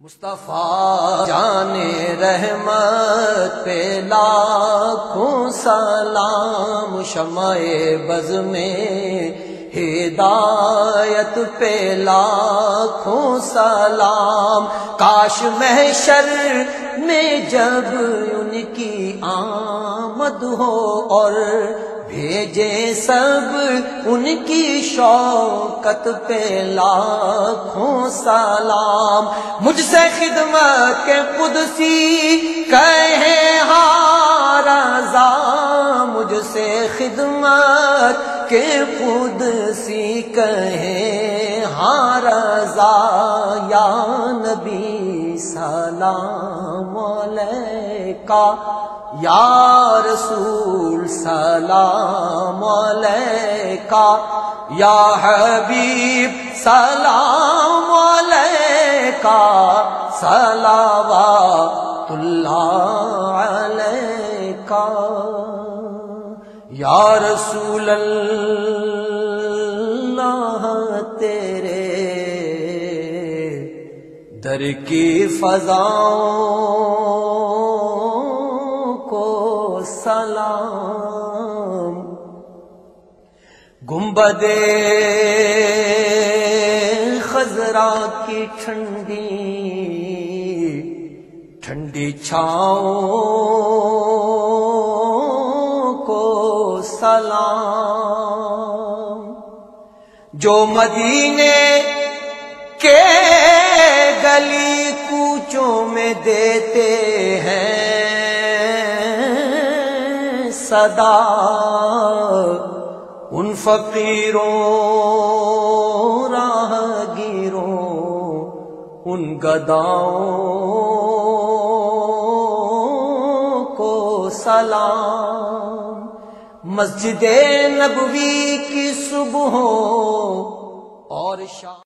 مصطفیٰ جان رحمت پہ لاکھوں سلام، شمع بز میں ہدایت پہ لاکھوں سلام۔ کاش محشر میں جب ان کی آمد ہو اور بھیجے سب ان کی شوکت پہ لاکھوں سلام۔ مجھ سے خدمت کے قدسی کہے ہاں رضا، مجھ سے خدمت کے قدسی کہے ہاں رضا، یا نبی سلام علیکہ، یا رسول سلام علیکہ، یا حبیب سلام علیکہ، صلوات اللہ علیکہ، یا رسول اللہ تیرے در کی فضاؤں کو سلام۔ گنبد خضرا کی ٹھنڈی ٹھنڈی چھاؤں کو سلام۔ جو مدینے کے گلی کوچوں میں دیتے ہیں صدا، ان فقیروں راہ گیروں ان گداؤں کو سلام۔ مسجد نبوی کی صبحوں اور شام